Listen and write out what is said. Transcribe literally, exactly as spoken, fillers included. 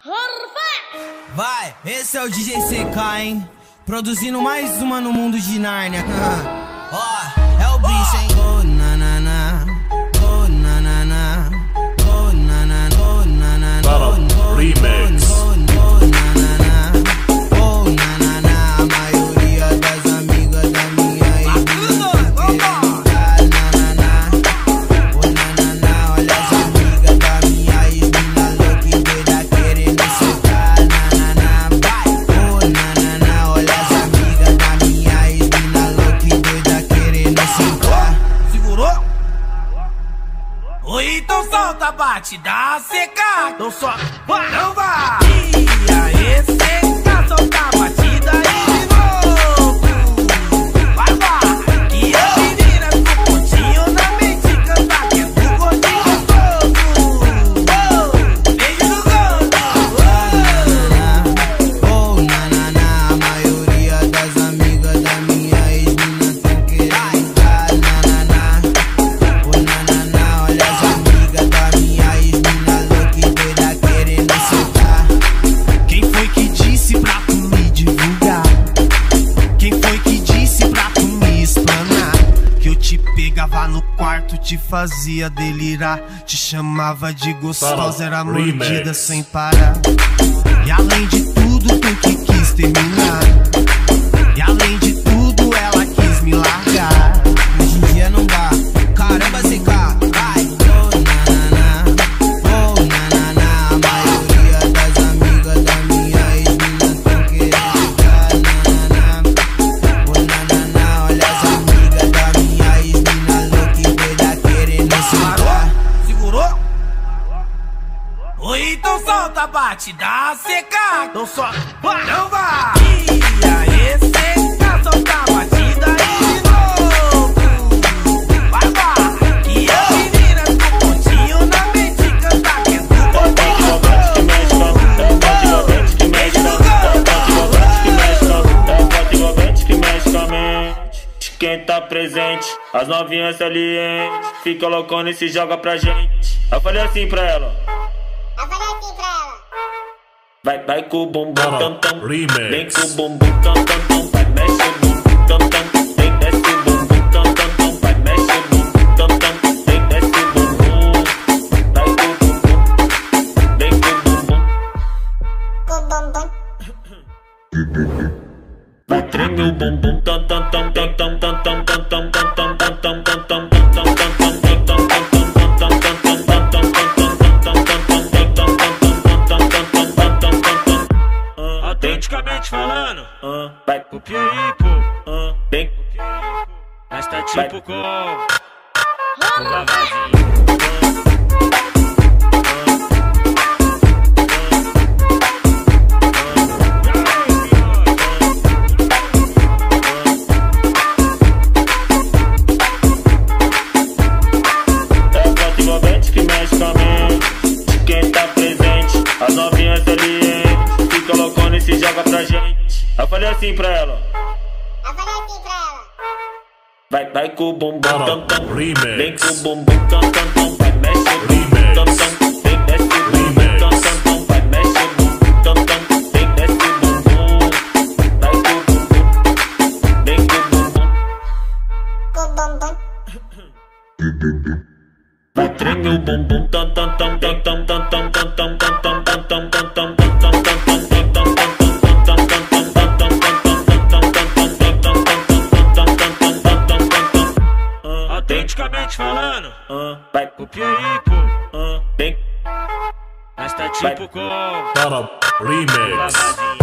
Vai, esse é o D J C K, hein? Produzindo mais uma no mundo de Nárnia. Ó, oh, é o bicho, hein? Oh, nanana, oh, nanana, oh, nanana, oh, nanana, oh, Remix. oh, nanana, oh, nanana. A maioria das amigas da minha ex-mina tão querendo dar nanana, oh, nanana. Olha as amigas da minha ex-mina louca e doida querendo sentar, nanana. Vai, oh, nanana. Olha as amigas da minha ex-mina louca e doida querendo sentar. Segurou? Oi, então solta a batida seca. Então só vai, não vai. E aí, seca, solta a batida aí de novo. Vai, vai. E a menina do pontinho na mente canta que é do gordinho gostoso. Oh, beijo do gordo. Oh, nanana. A maioria das amigas da minha ex-mina tão querendo dar nanana, oh, nanana. Olha as amigas da minha ex-mina louca e doida querendo sentar. Quem foi que disse pra tu me divulgar? Quem foi que disse pra tu me explanar? Que eu te pegava no quarto, te fazia delirar, te chamava de gostosa, era mordida Remix. sem parar. E além de tudo, tu que quis terminar. E além de tudo, ela quis me largar. Hoje em dia não dá. Caramba, C K, vai. Oh, nanana, oh, nanana. A maioria das amigas da minha ex-mina tão querendo dar nanana, oh, nanana. Olha as amigas da minha ex-mina louca e doida querendo sentar. Segurou? Oi, então solta a batida seca. Então só vai, não vai. E aí, seca, solta a batida aí de novo. Vai, vai. E a menina do pontinho na mente canta que é do gordinho gostoso. Quem tá presente, as novinhas salientes, fica loucona e se joga pra gente. Eu falei assim pra ela, Eu falei assim pra ela. vai, vai com o bumbum tam tam, Remix. vem com o bumbum tam tam tam, vai mexe o bumbum tam tam, vem desce o bumbum tam tam tam, vai mexe o bumbum tam tam, vem desce o bumbum, vai com o bumbum, vem com o bumbum, Com o bumbum. vai treme o bumbum tam tam tam tam tam tam tam tam tam tam tam tam tam tam tam tam tam. Autenticamente falando, Vai, copia aí, pô. vem, Mas tá Vai. tipo com o lavadinho. é o forte envolvente que mexe com a mente. Quem tá presente, as novinhas salientes, fica loucona e se joga pra gente. Eu falei assim pra ela, Eu falei assim pra ela. vai, vai com o bumbum tam tam, Remix. vem com o bumbum tam tam tam, vai mexe o bumbum tam tam, vem desce o bumbum tam tam tam, vai mexe o bumbum tam tam, vem desce o bumbum, vai com o bumbum, vem com o bumbum, Com o bumbum. vai treme o bumbum tam tam tam tam tam tam tam tam tam tam tam tam tam tam. Autenticamente falando, Vai, copia aí, pô. vem, Mas tá tipo com Remix. o lavadinho.